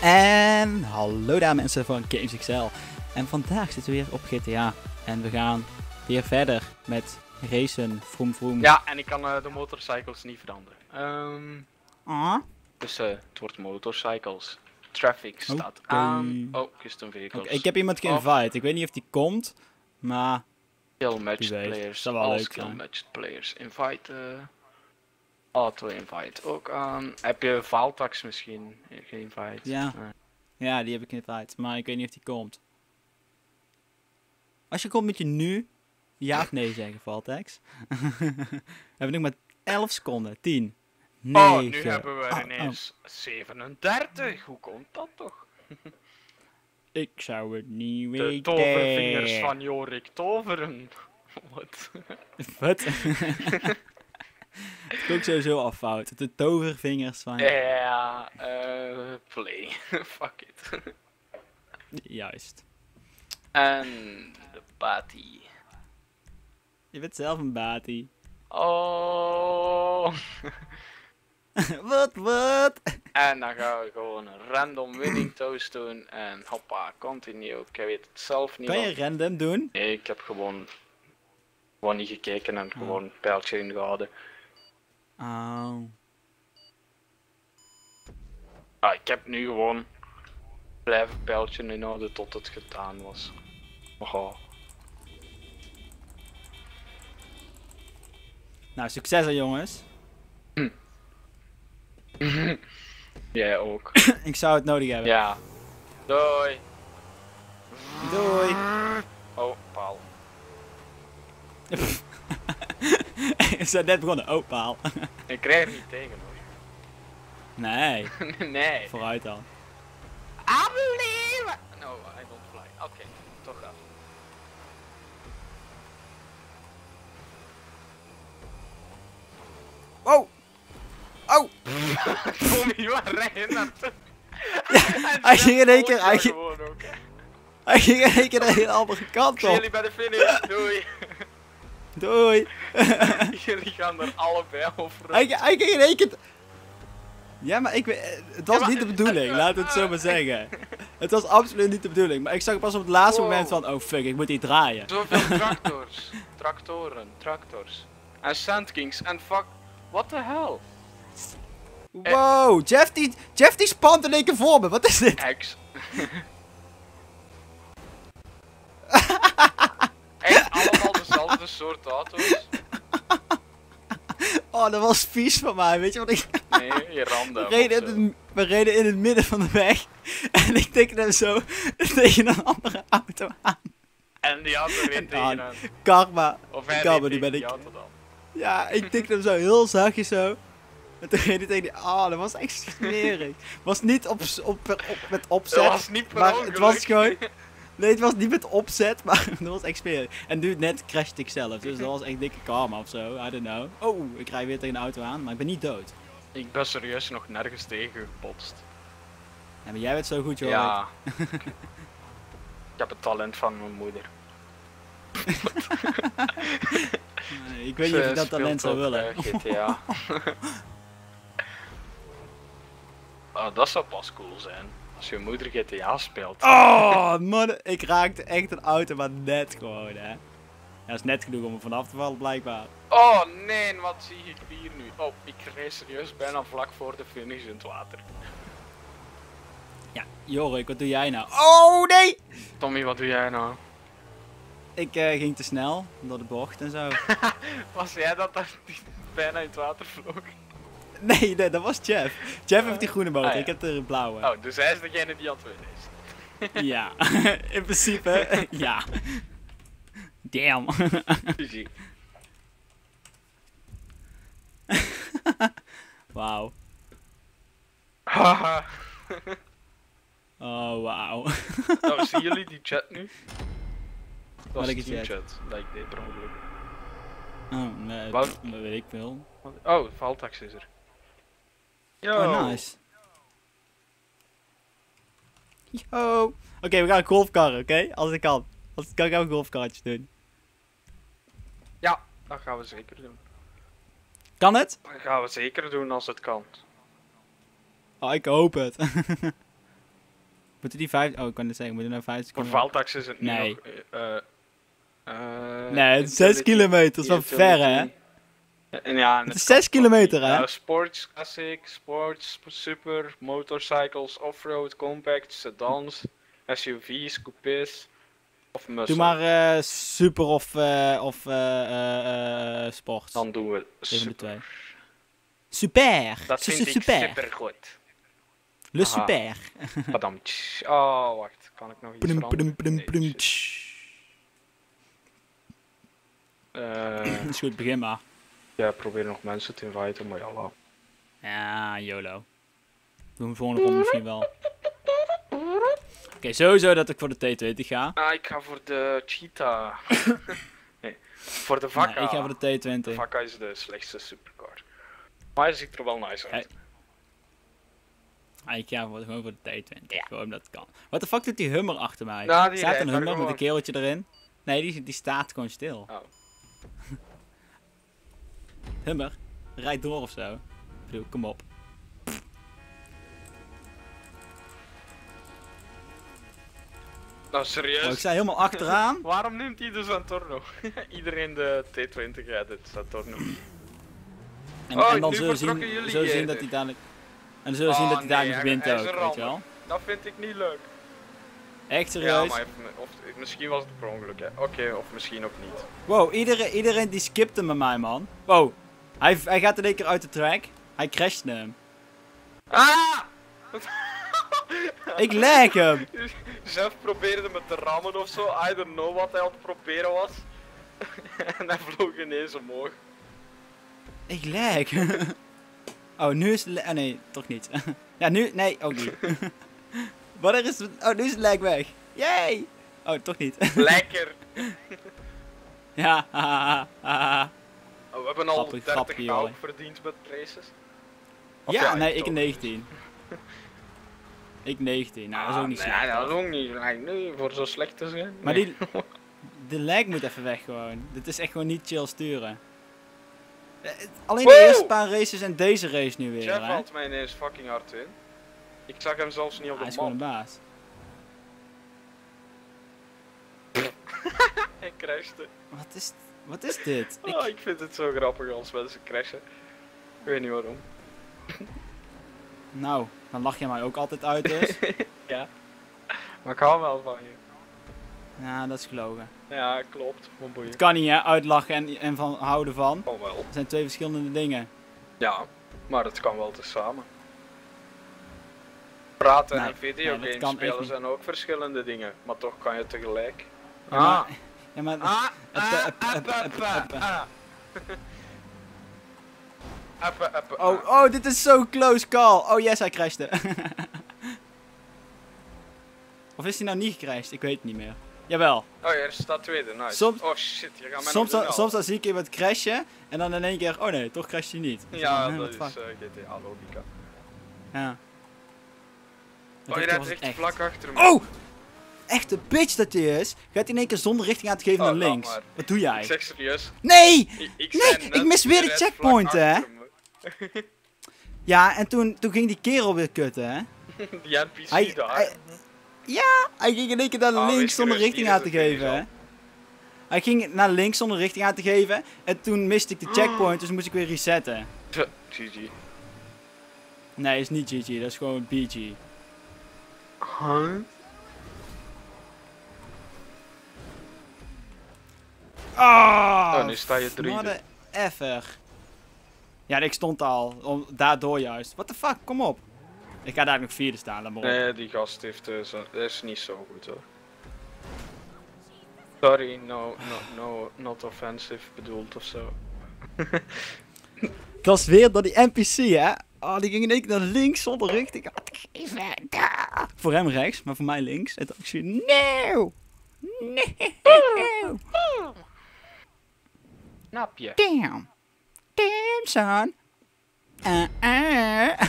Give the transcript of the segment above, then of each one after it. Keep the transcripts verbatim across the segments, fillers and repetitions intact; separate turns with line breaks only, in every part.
En hallo daar mensen van Games X L. En vandaag zitten we weer op G T A. En we gaan weer verder met racen, vroom vroom.
Ja, en ik kan uh, de motorcycles niet veranderen. Um,
Ah.
dus uh, het wordt motorcycles. Traffic staat
Okay.
aan. Oh, custom vehicles.
Okay, ik heb iemand geïnvite. Ik weet niet of die komt, maar...
Kill matched players.
Dat wel
All
leuk
skill
zijn.
matched players. Invite. Uh, auto invite ook aan. Heb je Valtax misschien geïnvite?
Ja.
Uh.
Ja, die heb ik geïnvite, maar ik weet niet of die komt. Als je komt moet je nu ja of nee zeggen, Valtex. We hebben nog maar elf seconden. tien. negen.
Oh, nu hebben we
oh,
ineens oh. zevenendertig. Hoe komt dat toch?
Ik zou het niet
De
weten.
tovervingers van Jorik toveren. Wat?
Wat? Het is ook sowieso al fout. De tovervingers van...
Ja, uh, play. Fuck it.
Juist.
En de Bati.
Je bent zelf een Bati.
Oh.
Wat, wat?
En dan gaan we gewoon een random winning toast doen. En hoppa, continue. Ik weet het zelf niet.
Kan je
wat...
random doen?
Nee, ik heb gewoon, gewoon niet gekeken en gewoon een pijltje ingehouden.
Oh.
Ah, ik heb nu gewoon blijven pijltje inhouden tot het gedaan was. Oh.
Nou, succes hè jongens.
Hm. Jij ook.
Ik zou het nodig hebben.
Ja. Doei.
Doei.
Oh, paal.
We zijn net begonnen. Oh, paal.
Ik krijg er niet tegen hoor.
Nee.
Nee.
Vooruit dan.
I believe. No, I don't fly. Oké, okay, toch wel.
Oh! Oh!
Tommy, waar rij je naartoe?
Hij ging in één keer... Hij ging,
ook,
hij ging in één keer de hele andere kant
Ik zie
op.
jullie bij de finish. Doei.
Doei.
Jullie gaan er allebei over.
Hij, hij ging in één keer... Ja, maar ik weet... Het was
Ja, maar-
niet de bedoeling, laat het zo maar zeggen. Het was absoluut niet de bedoeling. Maar ik zag pas op het laatste
Wow.
moment van... Oh fuck, ik moet hier draaien.
Zoveel tractors. Tractoren, tractors. En Sandkings en fuck. What the hell?
Wow, Jeff die, Jeff die spant in één keer voor me. Wat is dit?
X. Echt allemaal dezelfde soort auto's?
Oh, dat was vies van mij. Weet je wat ik...
Nee, je random.
We reden, in het, we reden in het midden van de weg. En ik tikte hem zo tegen een andere auto aan.
En die auto reed tegen
aan.
hem.
Karma.
Of hij
Karma,
reed
die
tegen
ben
die
ik.
auto dan.
Ja, ik tikte hem zo heel zachtjes zo. En toen reed hij tegen die... Oh, dat was echt smerig. Was niet op, op, op, met opzet.
Dat was niet per
maar
ongeluk.
het was gewoon... Nee, het was niet met opzet, maar dat was echt smerig. En nu net crashte ik zelf, dus dat was echt dikke karma of zo. I don't know. Oh, ik rij weer tegen een auto aan, maar ik ben niet dood.
Ik ben serieus nog nergens tegen gebotst.
Ja, maar jij bent zo goed, joh.
Ja. Ik heb het talent van mijn moeder.
Nee, ik weet niet of ik dat talent zou willen.
G T A. Oh, dat zou pas cool zijn. Als je moeder G T A speelt.
Oh, man, ik raakte echt een auto, maar net gewoon, hè. Ja, dat is net genoeg om er vanaf te vallen, blijkbaar.
Oh nee, wat zie ik hier nu? Oh, ik reed serieus bijna vlak voor de finish in het water.
Ja, Jorik, wat doe jij nou? Oh, nee!
Tommy, wat doe jij nou?
Ik uh, ging te snel, door de bocht en zo.
Was jij dat dat bijna in het water vloog?
Nee, nee, dat was Jeff. Jeff heeft die groene motor,
Ah, ja.
ik heb de blauwe.
Oh, dus hij is degene die aan het winnen is.
Ja, in principe, ja. Damn.
G G.
Wauw.
Haha.
Oh, wauw.
Nou, zien jullie die chat nu? Dat
Welke
is die
chat?
chat, dat ik deed per ongeluk.
Oh, nee,
Wat?
dat weet ik wel.
Oh, Valtax is er. Yo.
Oh, nice. Yo. Oké, okay, we gaan golfkarren, oké? Okay? Als ik kan. Als ik kan, gaan we golfkarretjes doen.
Ja, dat gaan we zeker doen.
Kan het?
Dat gaan we zeker doen als het kan.
Oh, ik hoop het. Moeten die vijf... Oh, ik kan het zeggen. Moeten we nou vijf
Voor
seconden...
Valtax is het nu
Nee.
nog... eh eh,
Nee, het is zes
utility-
kilometer. Dat is wel ver, hè?
utility. En ja, en
Het is
kan
zes kilometer, hè?
Uh, sports, classic, sports, super, motorcycles, offroad, compact, sedans, S U V's, coupés of muscle.
Doe maar eh, super of, eh of eh eh eh, sport.
Dan doen we
Een van de
super.
twee. Super!
Dat
Su-
vind
su-
ik
super!
super goed.
Le
Aha.
super!
Padam. Oh, wacht. Kan ik nog iets
Pdum, pdum,
veranderen?
pdum,
Nee,
pdum,
shit.
tsch.
Eh,
Is goed, begin maar.
ja, probeer nog mensen te inviten, maar ja, laat.
Ja, YOLO. Doen we volgende ronde misschien wel. Oké, sowieso dat ik voor de T twintig ga.
Ah, ik ga voor de Cheetah. nee, voor de Vakka.
Nee, ik ga voor de T
De
twintig.
Vakka is de slechtste supercar. Maar hij ziet er wel nice uit.
Hey. Ah, ik ga voor, gewoon voor de T twintig. Gewoon omdat het kan. Wat de fuck doet die Hummer achter mij?
Nou, die
Staat
rijdt
een
daar
Hummer met een
gewoon.
kereltje erin? Nee, die, die staat gewoon stil.
Oh.
Hummer, rijd door of zo. Ik bedoel, kom op.
Nou, serieus?
Oh, ik sta helemaal achteraan.
Waarom neemt hij de Santorno? Iedereen de T twintig rijdt het Santorno.
En,
Oh,
en dan
nu
zullen we
vertrokken
zien,
jullie
zullen we zien
eerder.
dat hij dadelijk... En dan zullen we zien
Oh,
dat hij dadelijk
nee,
wint
hij is
ook,
een
weet je
rammer.
wel.
Dat vind ik niet leuk.
Echt
Ja,
serieus?
maar even, of, misschien was het per ongeluk, hè. Oké, of misschien ook niet.
Wow, iedereen, iedereen die skipte met mij, man. Wow. Hij, hij gaat in één keer uit de track. Hij crasht hem.
Ah!
Ik lag hem.
Zelf probeerde me te rammen of zo. I don't know wat hij aan het proberen was. en hij vloog ineens omhoog.
Ik lag. Oh, nu is het... la- Oh nee, toch niet. Ja, nu... Nee, ook niet. Wanneer is het... Oh, nu is het lag weg. Yay! Oh, toch niet.
Lekker!
Ja, haha, haha.
Oh, we hebben al
Grappig,
dertig
grappig,
goud
joh.
verdiend met races. Of
Ja, nee, ik
toch
in
niet.
negentien. Ik negentien, nou dat is ook niet
Ah,
slecht.
nee, dat
hoor.
is ook niet slecht. Nee, voor zo slecht te zijn.
Maar
Nee.
die... De lag moet even weg gewoon. Dit is echt gewoon niet chill sturen. Eh, Alleen de
Wow!
eerste paar races en deze race nu weer,
Jeff
hè.
valt mij ineens fucking hard in. Ik zag hem zelfs niet op
Hij
de
is gewoon
map.
een baas.
Hij crashte.
Wat is, wat is dit? Ik...
Oh, ik vind het zo grappig als mensen crashen. Ik weet niet waarom.
Nou, dan lach je mij ook altijd uit dus.
Ja. Maar ik hou wel van je.
Ja, dat is gelogen.
Ja, klopt. Wat boeien.
Het kan niet, hè, uitlachen en, en van houden van.
Kan wel.
Dat zijn twee verschillende dingen.
Ja, maar het kan wel tezamen. Praten
Nee,
en
nee,
videogames
dat kan echt
spelen
niet.
zijn ook verschillende dingen, maar toch kan je tegelijk.
Ja, maar... Ja, maar...
Ah,
ah, ah, ah, ah, ah.
Appe, appe,
Oh, oh, dit is zo close call. Oh yes, hij crashte. Of is hij nou niet gecrashed? Ik weet het niet meer. Jawel.
Oh, er staat tweede, nice.
Soms-
Oh shit, je gaat mij
Soms,
nog
dan, soms dan zie ik iemand crashen en dan in één keer, oh nee, toch crasht hij niet. Dan
Ja,
denk ik,
dat
huh,
is
what the
uh, G T A logica.
fuck? Ja.
Oh, je
Dit
rijdt
was
echt
het
vlak achter me.
Oh! Echte bitch dat hij is. Gaat hij in één keer zonder richting aan te geven
Oh,
naar
laat
links.
maar.
Wat doe
Ik
jij?
zeg serieus.
Nee!
Ik, ik
Nee,
zei
ik
net,
mis
je
weer de
rijdt vlak
checkpoint, hè?
achter me.
Ja, en toen, toen ging die kerel weer kutten, hè?
Die N P C
Hij,
daar.
hij- ja, hij ging in één keer naar
Ah,
links
wees
zonder
gerust,
richting
hier
aan
is
te
het finish
geven,
al.
hè? Hij ging naar links zonder richting aan te geven. En toen miste ik de checkpoint, dus moest ik weer resetten.
G G.
Nee, is niet G G, dat is gewoon B G.
Huh?
Ah!
Oh, nu sta je drie.
Mother effer. Ja, ik stond al. Om, daardoor juist. What the fuck, kom op. Ik ga daar nog vierde staan, laat maar op.
Nee, die gast heeft, uh, zo, dat is niet zo goed hoor. Sorry, no, no, no, not offensive bedoeld of zo.
Dat is weer door die N P C, hè? Oh, die ging in één keer naar links zonder richting aan te geven. Ah. Voor hem rechts, maar voor mij links. En toen ik zie, no! No!
Snap je?
Damn! Damn, son! Uh, uh.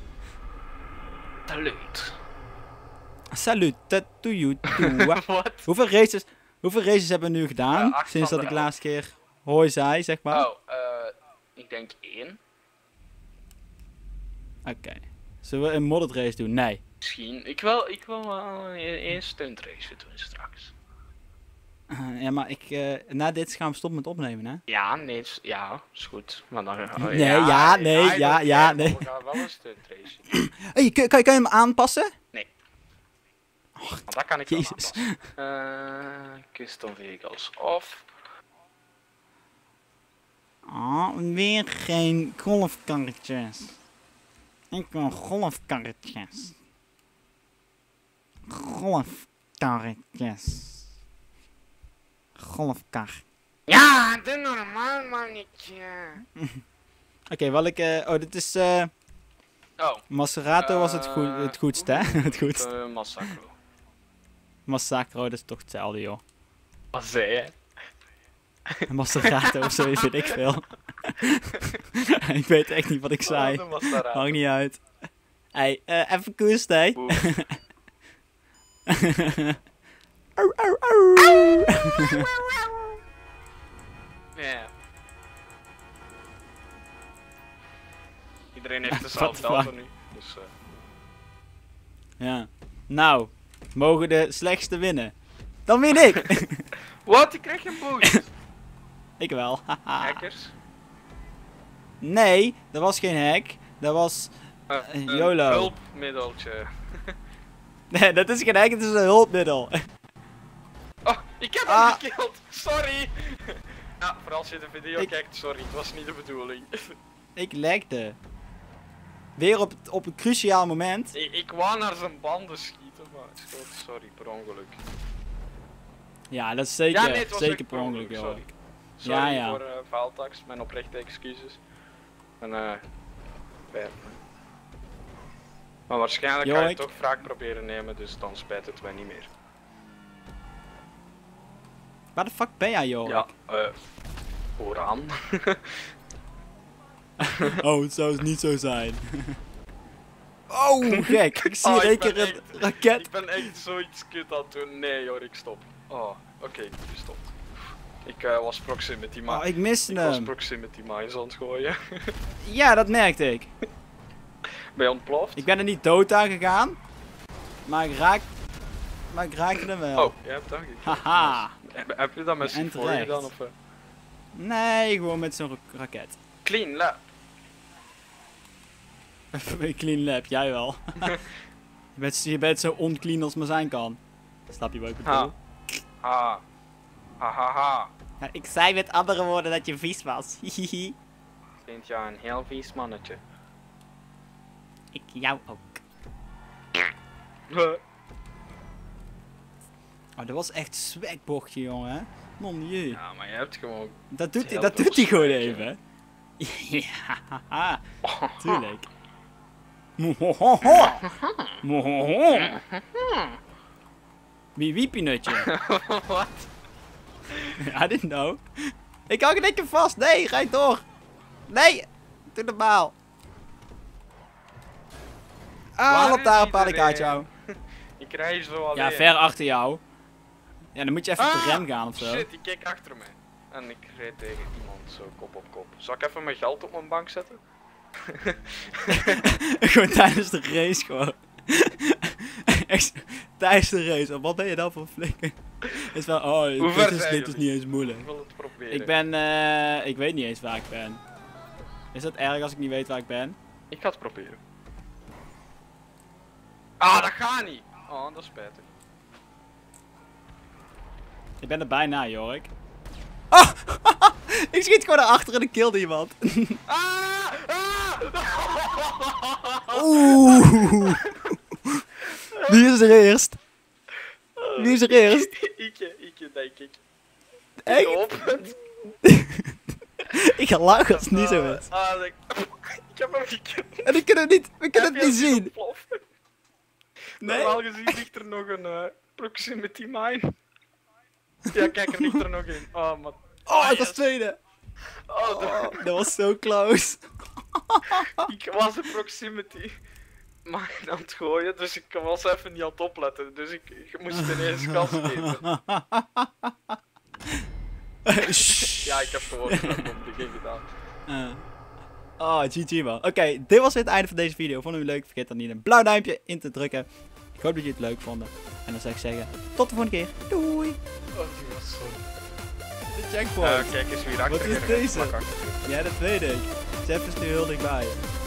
Salut.
Salut to you too.
Wat?
Hoeveel races, hoeveel races hebben we nu gedaan?
Ja, acht
sinds
van
dat ik
de
de laatste keer hoi zei, zeg maar.
Oh, eh, ik denk één.
Oké. Zullen we een modded race doen? Nee.
Misschien. Ik wil, ik wil wel een stunt race doen straks.
Uh, ja, maar ik, uh, na dit gaan we stoppen met opnemen, hè?
Ja, nee, is- ja, is goed. Maar dan, oh,
Nee, ja, nee,
I don't
ja,
care,
ja,
maar
nee.
We gaan wel een stunt race doen.
Hey, kan, kan, kan je hem aanpassen?
Want dat kan ik wel
Jezus.
aanpassen. Uh, custom vehicles off.
Oh, weer geen golfkarretjes. Ik wil golfkarretjes. Golfkarretjes. Golfkar.
Ja, doe normaal mannetje.
Oké, okay, welke... Oh, dit is... Uh,
Oh.
Maserato was het, goed,
Uh,
het goedste, hè? Het goedste.
Uh, Massacro.
Massacro, dat is toch hetzelfde, joh.
Wat zei je?
Maserato of zo, weet ik veel. Ik weet echt niet wat ik zei.
Oh,
Maakt niet uit. Hey, uh, even koers, hè. Au, au, au.
Ja. Iedereen heeft
What
dezelfde
the fuck?
auto nu. Dus, uh...
Ja. Nou, mogen de slechtste winnen. Dan win ik.
Wat? Ik krijg een boost.
Ik wel. Haha.
Hackers.
Nee, dat was geen hack. Dat was...
Uh,
Uh,
een
YOLO.
hulpmiddeltje.
Nee, dat is geen hack, het is een hulpmiddel.
Oh, ik heb hem
Ah.
gekilld. Sorry. Ja, vooral als je de video
Ik-
kijkt, sorry. Het was niet de bedoeling.
Ik lekte. Weer op, op een cruciaal moment.
ik, ik wou naar zijn banden schieten, maar schoot, sorry, per ongeluk.
Ja, dat is zeker,
Ja, nee, het was
zeker
echt
per ongeluk, joh.
sorry. Sorry
Ja, ja.
voor uh, faaltax, mijn oprechte excuses. En eh, spijt me. Maar waarschijnlijk ga je
Jorik.
toch wraak proberen nemen, dus dan spijt het mij niet meer.
Waar de fuck ben jij, joh?
Ja, eh, vooraan.
Oh, het zou het niet zo zijn. Oh, gek. Ik zie
Oh,
in één
ik ben
keer een
echt-
raket.
Ik ben echt zoiets kut aan het doen. Nee hoor, ik stop. Oh, oké, ik stop. Ik uh, was proximity
Oh,
mines.
ik miste
ik was
hem.
proximity mines aan het gooien.
Ja, dat merkte ik.
Ben je ontploft?
Ik ben er niet dood aan gegaan. Maar ik raak... Maar ik raakte hem wel.
Oh, jij hebt dat gekeken.
Haha.
Heb, heb je dat met
En
C vier
terecht.
gedaan of? Uh...
Nee, gewoon met zo'n ra- raket.
Clean lab.
Een clean lab, jij wel. je, bent, je bent zo onclean als maar zijn kan. Snap je wat ik bedoel?
Ha. Ha. Ha ha ha.
Ja, ik zei met andere woorden dat je vies was. Hihihi.
Vind je een heel vies mannetje?
Ik jou ook.
Huh.
Oh, dat was echt swagbochtje, jongen. Hè? Mon dieu.
Ja, maar je hebt gewoon...
Dat doet hij,
heel
dat
veel
doet hij gewoon
swag,
even. Ja, haha. Tuurlijk. Mohohoho. Mohoho. Wie wie pinutje?
Wat?
I didn't know. Ik hang in één keer vast. Nee, rijd door. Nee. Doe normaal. Ah,
Waar
op
is
daar een paniekaart
iedereen?
jou.
Ik rij zo alleen.
Ja, ver achter jou. Ja, dan moet je even op de
Ah,
rem gaan of zo.
Shit, die keek achter me. En ik reed tegen iemand zo kop op kop. Zal ik even mijn geld op mijn bank zetten?
Gewoon tijdens de race gewoon. Echt, tijdens de race. Wat ben je dan voor flikker? Is wel, oh,
Hoe ver
dit is,
zijn
dit is
jullie?
niet eens moeilijk.
Ik wil het proberen.
Ik ben, eh, ik weet niet eens waar ik ben. Is dat erg als ik niet weet waar ik ben?
Ik ga het proberen. Ah, dat gaat niet! Oh, dat is spijtig.
Ik ben er bijna, Jorik. Oh! Ik schiet gewoon naar achteren en ik kill iemand.
Ah! Ah!
Oeh! Wie is er eerst? Wie is er eerst?
Ikje, Ikje, denk ik. Ik
Echt?
hoop het.
Ik ga lachen als het niet zo is.
Ah, ik... ik heb hem gekild.
En we kunnen het niet, we kunnen
Heb
het niet
je hem
zien.
ontploft?
Nee?
Normaal gezien ligt er nog een uh, proximity mine. Ja, kijk, er ligt er nog een. Oh, maar...
Oh, het was
yes.
tweede.
Oh, de-
Oh, dat was zo close.
ik was een proximity mine aan het gooien, dus ik was even niet aan het opletten. Dus ik, ik moest ineens kans geven. Ja, ik heb gewoon een domme ding gedaan.
Uh, Oh, G G man. Oké, dit was weer het einde van deze video. Vond je het leuk? Vergeet dan niet een blauw duimpje in te drukken. Ik hoop dat jullie het leuk vonden. En dan zou ik zeggen, tot de volgende keer. Doei!
Oh, die was zo...
De checkpoint.
Uh, kijk eens wie achter
Wat is deze? Ja, dat weet ik. Jeff is nu heel dichtbij.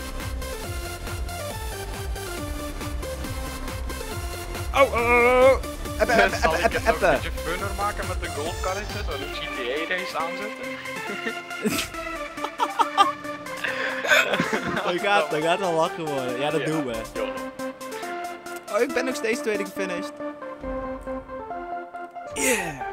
Oh, oh, oh, oh. Eppe, eppe,
Zal
eppe,
ik het nog
eppe,
een
eppe.
beetje funner maken met de golfkarretjes en een G T A race aanzetten?
Dat gaat, dat gaat wel lachen worden. Ja, dat
Ja.
doen we.
Ja.
Oh, ik ben nog steeds tweede gefinished. Yeah!